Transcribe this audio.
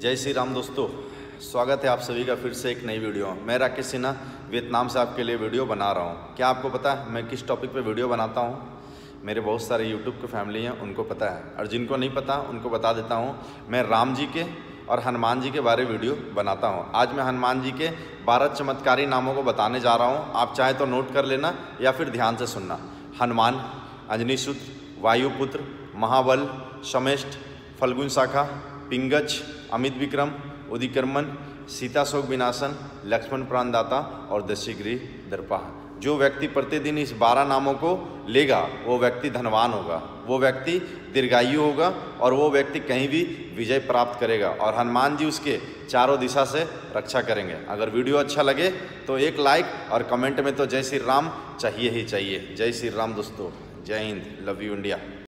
जय श्री राम दोस्तों, स्वागत है आप सभी का फिर से एक नई वीडियो। मैं राकेश सिन्हा वियतनाम से आपके लिए वीडियो बना रहा हूँ। क्या आपको पता है मैं किस टॉपिक पे वीडियो बनाता हूँ? मेरे बहुत सारे यूट्यूब के फैमिली हैं, उनको पता है, और जिनको नहीं पता उनको बता देता हूँ। मैं राम जी के और हनुमान जी के बारे वीडियो बनाता हूँ। आज मैं हनुमान जी के 12 चमत्कारी नामों को बताने जा रहा हूँ। आप चाहे तो नोट कर लेना या फिर ध्यान से सुनना। हनुमान, अंजनीसुत, वायुपुत्र, महाबल, समेष्ट, फल्गुन शाखा, पिंगज, अमित विक्रम, उदिकर्मन, सीता शोक विनाशन, लक्ष्मण प्राणदाता और दशग्रीव दर्पा। जो व्यक्ति प्रतिदिन इस 12 नामों को लेगा वो व्यक्ति धनवान होगा, वो व्यक्ति दीर्घायु होगा और वो व्यक्ति कहीं भी विजय प्राप्त करेगा और हनुमान जी उसके चारों दिशा से रक्षा करेंगे। अगर वीडियो अच्छा लगे तो एक लाइक और कमेंट में तो जय श्री राम चाहिए ही चाहिए। जय श्री राम दोस्तों, जय हिंद, लव यू इंडिया।